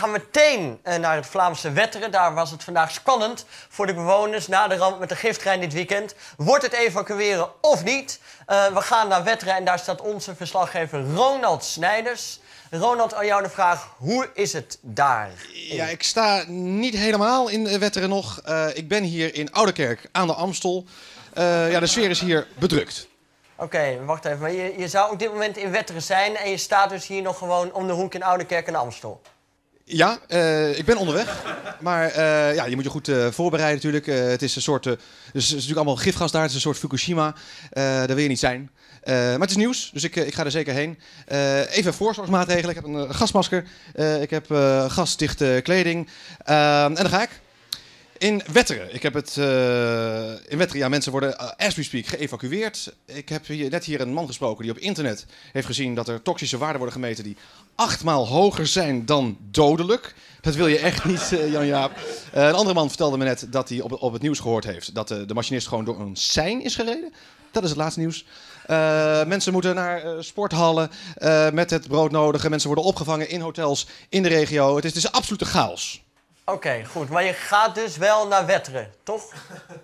gaan meteen naar het Vlaamse Wetteren. Daar was het vandaag spannend voor de bewoners na de ramp met de gifttrein dit weekend. Wordt het evacueren of niet? We gaan naar Wetteren en daar staat onze verslaggever Ronald Snijders. Ronald, aan jou de vraag, hoe is het daar? Ja, ik sta niet helemaal in Wetteren nog. Ik ben hier in Oudekerk aan de Amstel. Ja, de sfeer is hier bedrukt. Oké, wacht even. Maar je zou op dit moment in Wetteren zijn en je staat dus hier nog gewoon om de hoek in Oudekerk en Amstel. Ja, ik ben onderweg. Maar ja, je moet je goed voorbereiden natuurlijk. Het is een soort, dus het is natuurlijk allemaal gifgas daar. Het is een soort Fukushima. Daar wil je niet zijn. Maar het is nieuws, dus ik ga er zeker heen. Even voorzorgsmaatregelen. Ik heb een gasmasker. Ik heb gasdichte kleding. En dan ga ik. In Wetteren. Ik heb het in Wetteren, ja, mensen worden as we speak geëvacueerd. Ik heb net hier een man gesproken die op internet heeft gezien dat er toxische waarden worden gemeten die 8 maal hoger zijn dan dodelijk. Dat wil je echt niet, Jan-Jaap. Een andere man vertelde me net dat hij op het nieuws gehoord heeft dat de machinist gewoon door een sein is gereden. Dat is het laatste nieuws. Mensen moeten naar sporthallen met het broodnodige. Mensen worden opgevangen in hotels in de regio. Het is absolute chaos. Oké, goed. Maar je gaat dus wel naar Wetteren, toch?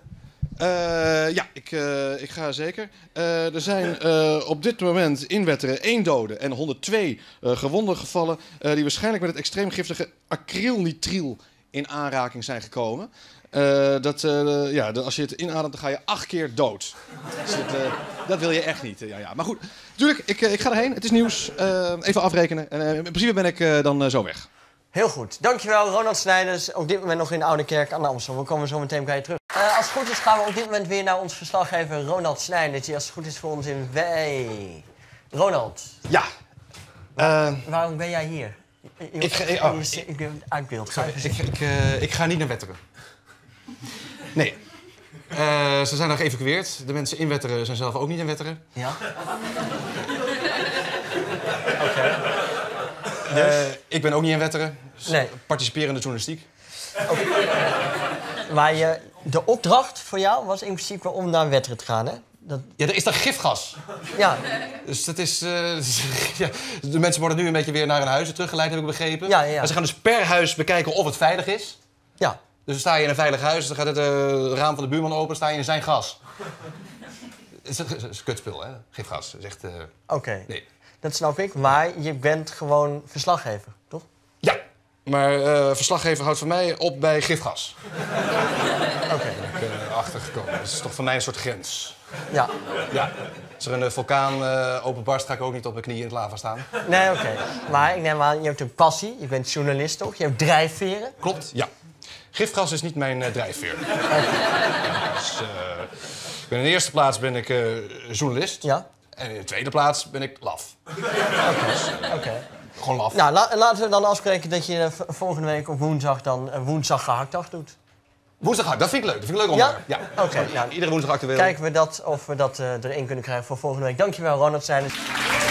Ja, ik ga zeker. Er zijn op dit moment in Wetteren 1 dode en 102 gewonden gevallen. Die waarschijnlijk met het extreem giftige acrylnitriel in aanraking zijn gekomen. Ja, als je het inademt, dan ga je 8 keer dood. Dus dat wil je echt niet. Ja. Maar goed, natuurlijk, ik ga erheen. Het is nieuws. Even afrekenen. En in principe ben ik dan zo weg. Heel goed. Dankjewel, Ronald Snijders. Op dit moment nog in Oudekerk aan de Amstel. We komen zo meteen bij je terug. Als het goed is gaan we op dit moment weer naar ons verslaggever Ronald Snijders. Die als het goed is voor ons in Wei. Ronald. Ja. Waarom ben jij hier? Ik ben uit beeld. Ik ga niet naar Wetteren. Nee. Ze zijn nog geëvacueerd. De mensen in Wetteren zijn zelf ook niet in Wetteren. Ja. Oké. Ik ben ook niet in Wetteren. Nee. Participerende journalistiek. Okay. Maar de opdracht voor jou was in principe om naar Wetteren te gaan, hè? Ja, er is daar gifgas. Ja. Dus dat is... ja, de mensen worden nu een beetje weer naar hun huizen teruggeleid, heb ik begrepen. Ja. Maar ze gaan dus per huis bekijken of het veilig is. Ja. Dus dan sta je in een veilig huis, dan gaat het raam van de buurman open, sta je in zijn gas. Het is kutspul, hè? Gifgas. Dat is echt... Oké. Nee. Dat snap ik, maar je bent gewoon verslaggever, toch? Ja, maar verslaggever houdt van mij op bij gifgas. Oké. Ben ik achtergekomen. Dat is toch voor mij een soort grens. Ja. Ja. Als er een vulkaan openbarst, ga ik ook niet op mijn knieën in het lava staan. Nee, oké. Maar ik neem aan, je hebt een passie. Je bent journalist, toch? Je hebt drijfveren. Klopt, ja. Gifgas is niet mijn drijfveer. Dus, in de eerste plaats ben ik journalist. Ja. En in de tweede plaats ben ik laf. Oké. Gewoon laf. Nou, laten we dan afspreken dat je volgende week op woensdag dan een woensdag gehaktdag doet. Woensdag, dat vind ik leuk. Dat vind ik leuk onderwerp. Ja? Oké. Nou, iedere woensdag actueel. kijken we of we dat erin kunnen krijgen voor volgende week. Dankjewel, Ronald Snijders.